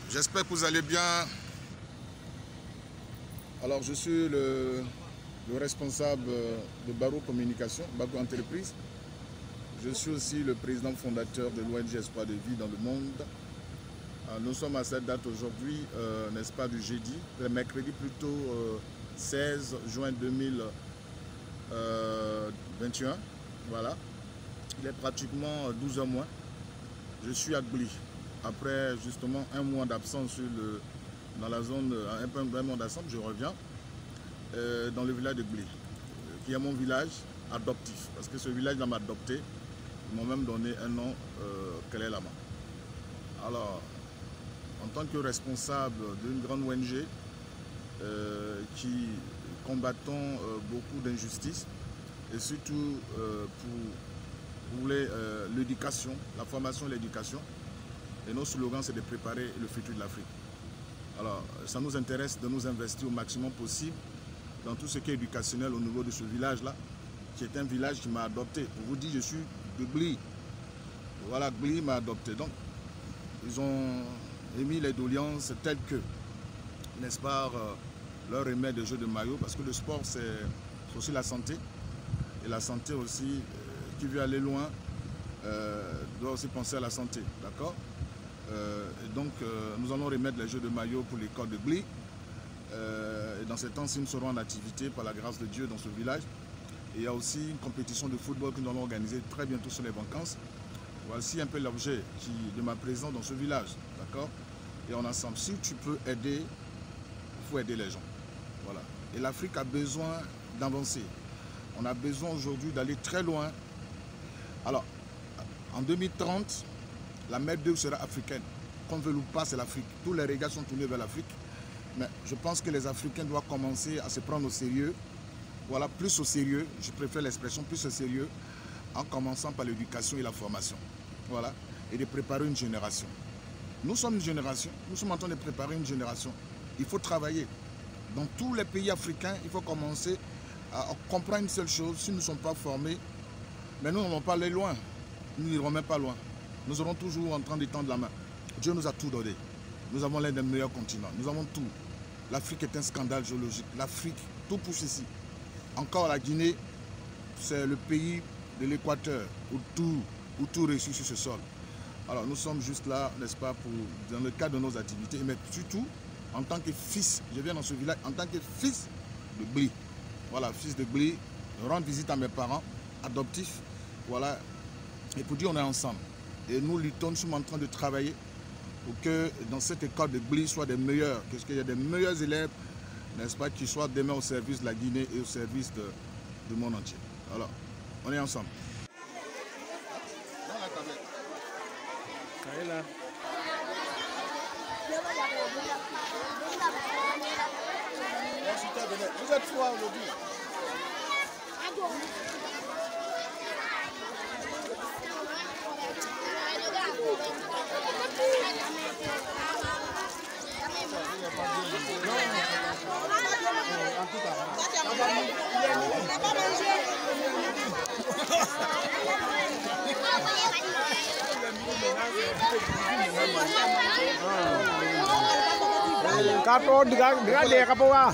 J'espère que vous allez bien. Alors, je suis le responsable de Barreau Communication, Barreau Entreprise. Je suis aussi le président fondateur de l'ONG Espoir de Vie dans le monde. Nous sommes à cette date aujourd'hui, n'est-ce pas, du jeudi, le mercredi plutôt 16 juin 2021. Voilà. Il est pratiquement 12 h moins. Je suis à Gbli. Après justement un mois d'absence dans la zone, un mois d'absence, je reviens dans le village de Gbli, qui est mon village adoptif. Parce que ce village m'a adopté. Ils m'ont même donné un nom, Kelé Lama. Alors, en tant que responsable d'une grande ONG qui combattons beaucoup d'injustices et surtout pour l'éducation, la formation et l'éducation. Et nos slogans, c'est de préparer le futur de l'Afrique. Alors, ça nous intéresse de nous investir au maximum possible dans tout ce qui est éducationnel au niveau de ce village-là, qui est un village qui m'a adopté. Pour vous dire, je suis de Gbli. Voilà, Gbli m'a adopté. Donc, ils ont émis les doléances telles que, n'est-ce pas, leur remettre des jeux de maillot, parce que le sport, c'est aussi la santé. Et la santé aussi, qui veut aller loin, doit aussi penser à la santé, d'accord? Et donc, nous allons remettre les jeux de maillot pour l'école de Gbli. Et dans ces temps-ci, nous serons en activité par la grâce de Dieu dans ce village. Et il y a aussi une compétition de football que nous allons organiser très bientôt sur les vacances. Voici un peu l'objet de ma présence dans ce village, d'accord? Et on ensemble, si tu peux aider, il faut aider les gens. Voilà. Et l'Afrique a besoin d'avancer. On a besoin aujourd'hui d'aller très loin. Alors, en 2030, la mer d'eau sera africaine. Qu'on veut ou pas, c'est l'Afrique. Tous les regards sont tournés vers l'Afrique. Mais je pense que les Africains doivent commencer à se prendre au sérieux. Voilà, plus au sérieux, je préfère l'expression plus au sérieux, en commençant par l'éducation et la formation. Voilà, et de préparer une génération. Nous sommes une génération, nous sommes en train de préparer une génération. Il faut travailler. Dans tous les pays africains, il faut commencer à comprendre une seule chose. Si nous ne sommes pas formés, mais nous n'allons pas aller loin. Nous n'irons même pas loin. Nous serons toujours en train de tendre la main. Dieu nous a tout donné. Nous avons l'un des meilleurs continents. Nous avons tout. L'Afrique est un scandale géologique. L'Afrique, tout pousse ici. Encore la Guinée, c'est le pays de l'Équateur où tout réussit sur ce sol. Alors nous sommes juste là, n'est-ce pas, dans le cadre de nos activités, mais surtout en tant que fils, je viens dans ce village en tant que fils de Gbli. Voilà, fils de Gbli, rendre visite à mes parents adoptifs. Voilà, et pour dire on est ensemble. Et nous luttons, nous sommes en train de travailler pour que dans cette école de Gbli soit des meilleurs, qu'il y ait des meilleurs élèves, n'est-ce pas, qui soient demain au service de la Guinée et au service du monde entier. Alors, on est ensemble. Vous êtes trois aujourd'hui. Kato dia kapo wa.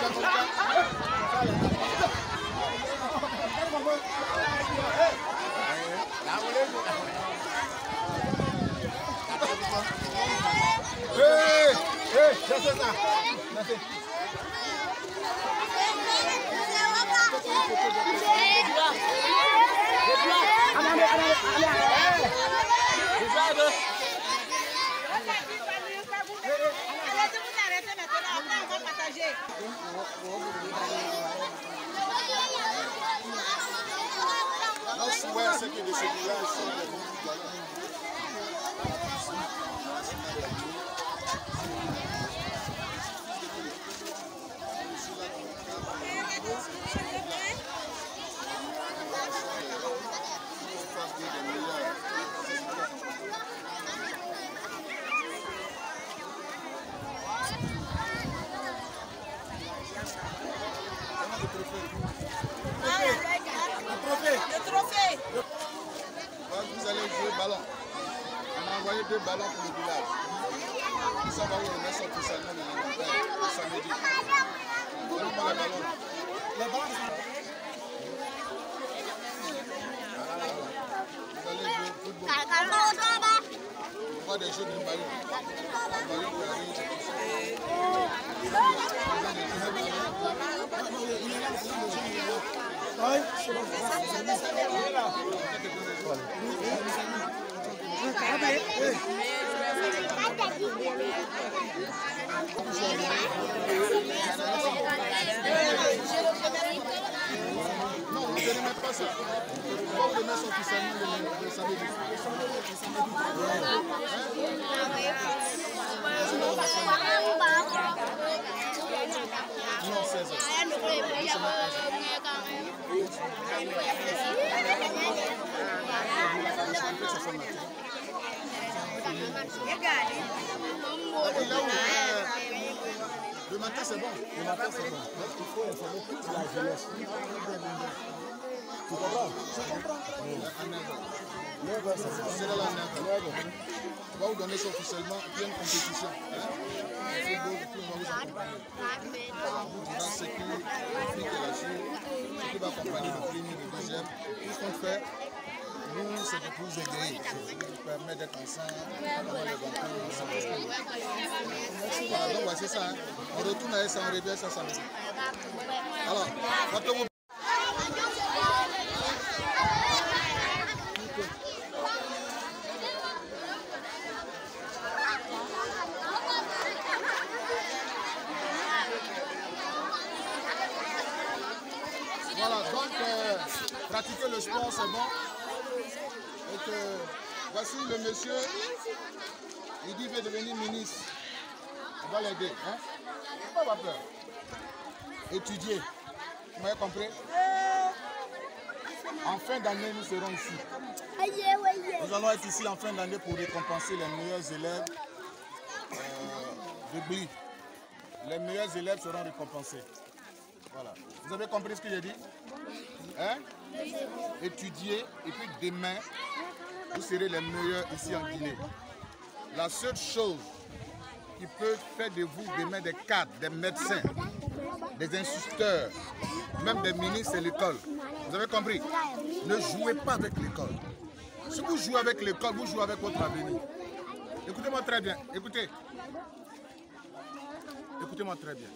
Vous allez jouer ballon. On a envoyé 2 ballons pour le village. Ils sont envoyés les mains officiellement le samedi. Donnez-moi les ballons. Les ballons vous allez jouer au football. On voit des jeux de ballon. Non, vous ne donnez même pas ça. Pourquoi vous les mettez officiellement le samedi? Non, 16 ans. Le matin c'est bon. Le matin c'est bon. Il faut informer toute la jeunesse. Tu comprends? Je comprends. C'est là la 9. On va vous donner ça officiellement. Il y a une compétition. Il faut vous accompagner. Vous direz ce qui va accompagner le premier, le deuxième. Tout ce qu'on fait, nous, c'est de vous aider. Ça vous permet d'être ensemble, d'avoir les vacances ensemble. Voilà, donc voici ça. Hein. On retourne avec ça, on revient ça samedi. Alors, quand voilà, donc pratiquer le sport c'est bon. Donc voici le monsieur, il dit qu'il veut devenir ministre. On va l'aider. Hein? Pas avoir peur. Étudier. Vous m'avez compris? En fin d'année, nous serons ici. Nous allons être ici en fin d'année pour récompenser les meilleurs élèves de BLI. Les meilleurs élèves seront récompensés. Voilà. Vous avez compris ce que j'ai dit? Hein? Étudier et puis demain, vous serez les meilleurs ici en Guinée. La seule chose qui peut faire de vous demain des cadres, des médecins, des instituteurs, même des ministres, c'est l'école. Vous avez compris? Ne jouez pas avec l'école. Si vous jouez avec l'école, vous jouez avec votre avenir. Écoutez-moi très bien. Écoutez. Écoutez-moi très bien.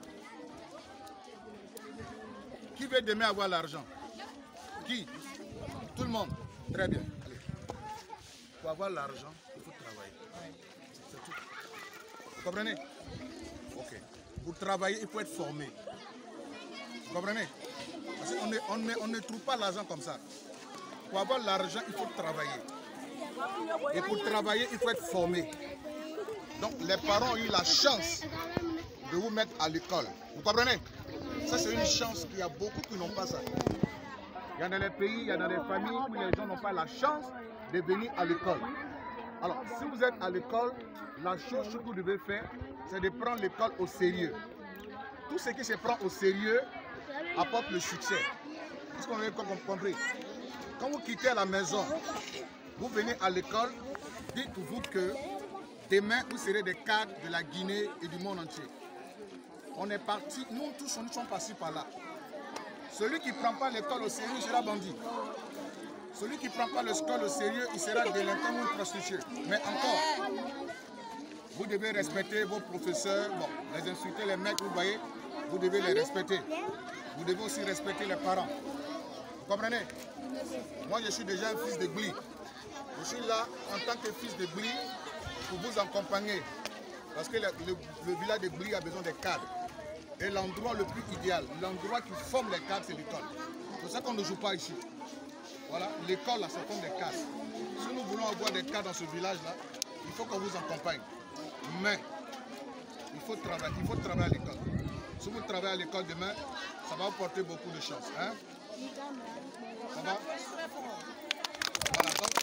Qui veut demain avoir l'argent? Qui? Tout le monde. Très bien. Allez. Pour avoir l'argent, il faut travailler. C'est tout. Vous comprenez? Ok. Pour travailler, il faut être formé. Vous comprenez? Parce qu'on ne trouve pas l'argent comme ça. Pour avoir l'argent, il faut travailler. Et pour travailler, il faut être formé. Donc les parents ont eu la chance de vous mettre à l'école. Vous comprenez? Ça, c'est une chance qu'il y a beaucoup qui n'ont pas ça. Il y a dans les pays, il y a dans les familles où les gens n'ont pas la chance de venir à l'école. Alors, si vous êtes à l'école, la chose que vous devez faire, c'est de prendre l'école au sérieux. Tout ce qui se prend au sérieux apporte le succès. Est-ce qu'on a compris? Quand vous quittez la maison, vous venez à l'école, dites-vous que demain, vous serez des cadres de la Guinée et du monde entier. On est parti, nous tous nous sommes passés par là. Celui qui ne prend pas l'école au sérieux sera bandit. Celui qui ne prend pas l'école au sérieux, il sera délinquant ou prostitué. Mais encore, vous devez respecter vos professeurs, bon, les instructeurs, les maîtres, vous voyez, vous devez les respecter. Vous devez aussi respecter les parents. Vous comprenez? Moi, je suis déjà un fils de Bli. Je suis là en tant que fils de Bli pour vous accompagner. Parce que le village de Bli a besoin de cadres. Et l'endroit le plus idéal, l'endroit qui forme les cadres, c'est l'école. C'est pour ça qu'on ne joue pas ici. Voilà, l'école, là, ça forme des cadres. Si nous voulons avoir des cadres dans ce village-là, il faut qu'on vous accompagne. Mais, il faut travailler à l'école. Si vous travaillez à l'école demain, ça va vous porter beaucoup de chance. Hein? Ça va? Voilà, donc,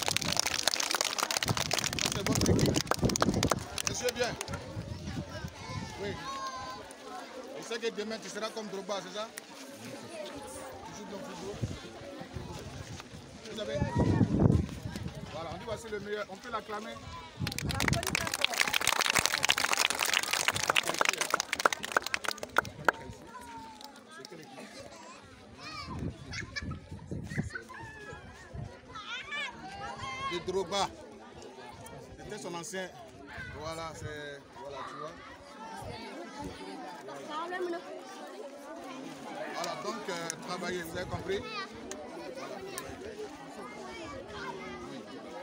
c'est votre équipe. Monsieur bien. Oui. Je sais que demain tu seras comme Drogba, c'est ça? Tu joues dans le football. Vous savez? Voilà, on dit voici le meilleur. On peut l'acclamer. De Drogba. C'était son ancien. Voilà, c'est. Voilà, tu vois. Voilà, donc travailler, vous avez compris? Voilà. Oui.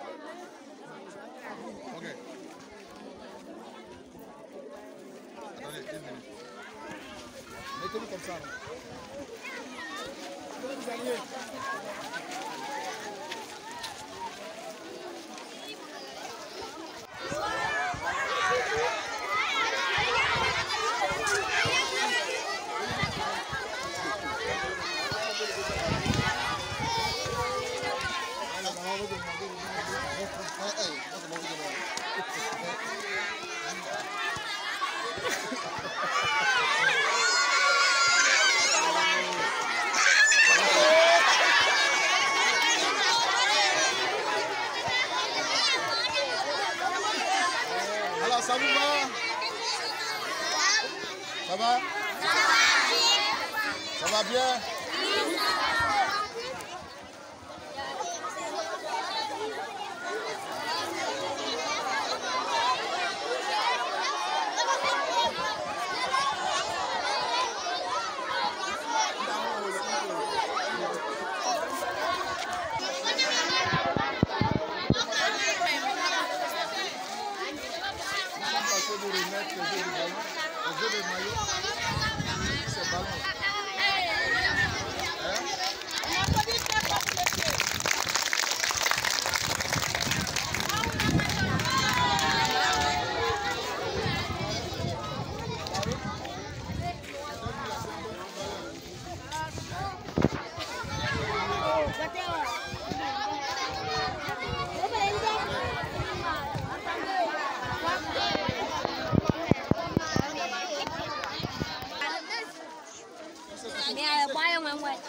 Ok. Attendez, 1 minute. Mettez-vous comme ça. Vous allez. Alors, ça vous va? Ça va? Ça va bien? Vous remettre le jeu du ballon, le jeu de maillot, c'est ballon. Mẹ quay không em quay.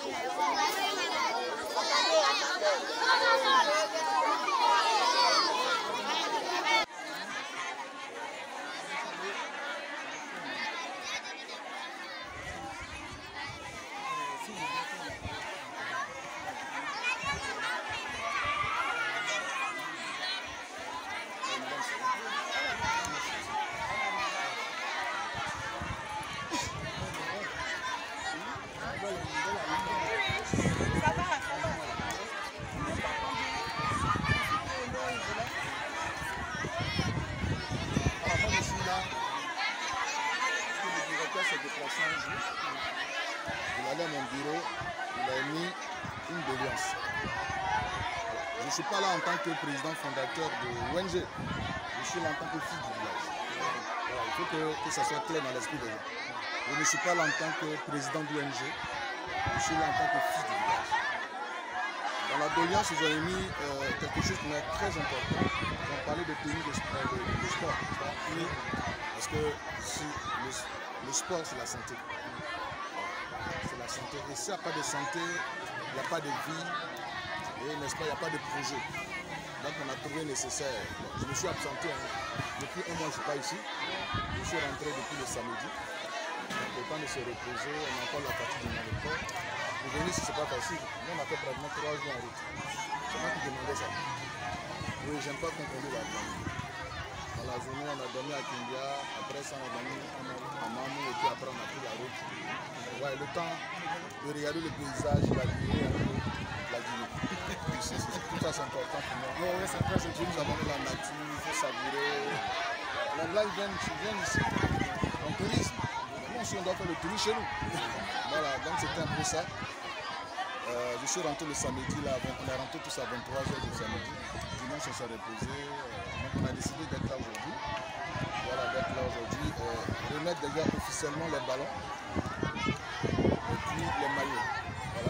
s'est déplacé un jour, il allait à mon bureau, il a émis une déviance. Je ne suis pas là en tant que président fondateur de l'ONG, je suis là en tant que fils du village. Voilà, il faut que ça soit clair dans l'esprit des gens. Je ne suis pas là en tant que président de l'ONG, je suis là en tant que fils du village. Dans la déviance, ils ont émis quelque chose qui est très important. Ils ont parlé de tenue de sport. Parce que le sport, c'est la santé. C'est la santé. Et s'il n'y a pas de santé, il n'y a pas de vie. Et n'est-ce pas, il n'y a pas de projet. Donc on a trouvé nécessaire. Bon, je me suis absenté. Depuis un mois, je ne suis pas ici. Je suis rentré depuis le samedi. le temps de se reposer, on a encore la fatigue dans le corps. Pour venir ici, c'est pas facile. Nous, on a fait pratiquement 3 jours en route. C'est moi qui demandais ça. Oui, j'aime pas qu'on conduise la journée. Dans la journée, on a dormi à Kindia, après ça, on a dormi à Mamou, et puis après, on a pris la route. Ouais, le temps de regarder le paysage, la Guinée, la Guinée. Tout ça, c'est important pour moi. Oui, c'est très important. Nous avons la nature, il faut savourer. Là, ils viennent ici, en tourisme. Nous aussi, on doit faire le tourisme chez nous. Voilà, donc c'était un peu ça. Je suis rentré le samedi, là, on est rentré tous à 23h le samedi. Dimanche, on s'est reposé. Donc on a décidé d'être là aujourd'hui. Voilà, d'être là aujourd'hui. Remettre déjà officiellement les ballons. Et puis les maillots. Voilà.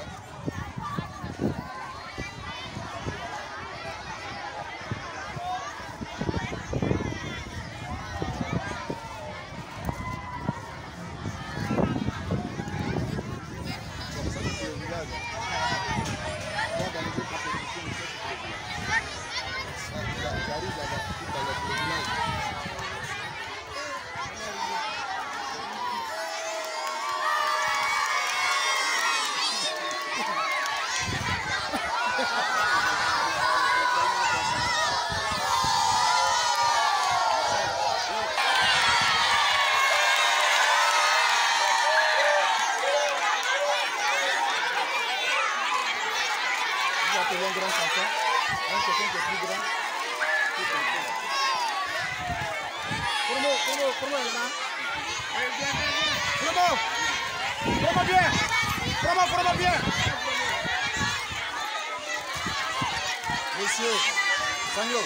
Un grand enfant, un copain qui est plus grand. Promo bien. Monsieur, Sanyo.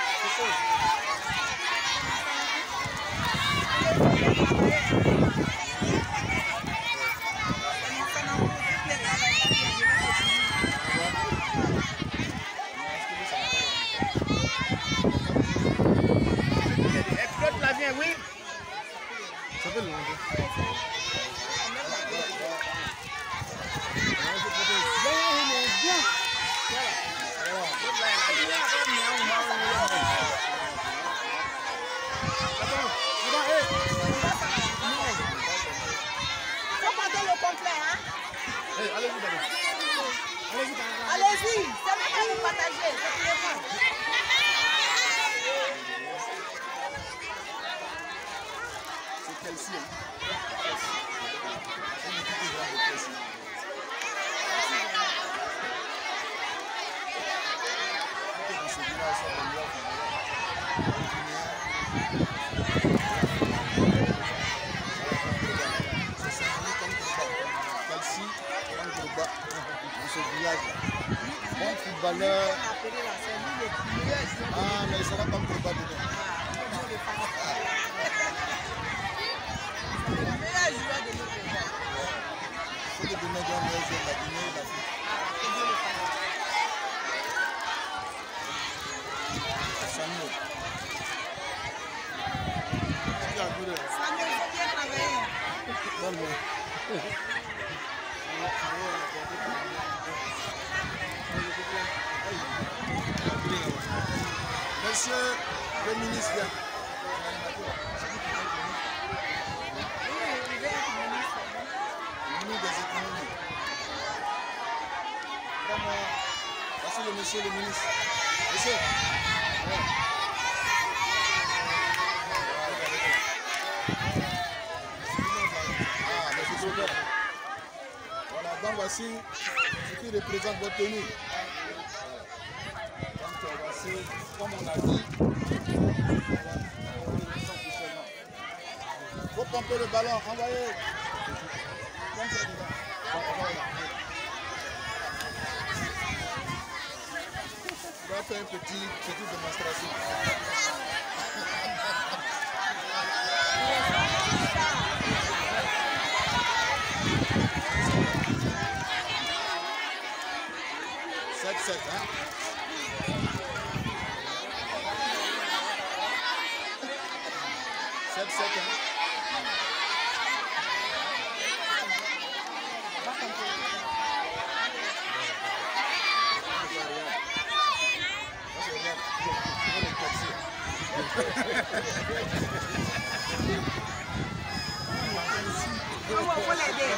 Oui. Ça fait longtemps. Allez-y, c'est même pas vous partager. C'est celle-ci. Bon footballeur. Ah, mais il sera comme Drogba demain. Le meilleur joueur de notre pays. Il faut que demain soit le meilleur joueur de la Guinée et de l'Afrique. Samuel. Samuel, il faut bien travailler. Non, Monsieur le ministre, le ministre des économies. Vraiment, voici le monsieur le ministre. Monsieur. Voilà, donc voici ce qui représente votre tenue. Donc voici, comme on a dit, il faut pomper le ballon, envoyez. Comme ça dedans. On va faire une petite démonstration. Hein? 7-7, hein? Comment on peut l'aider?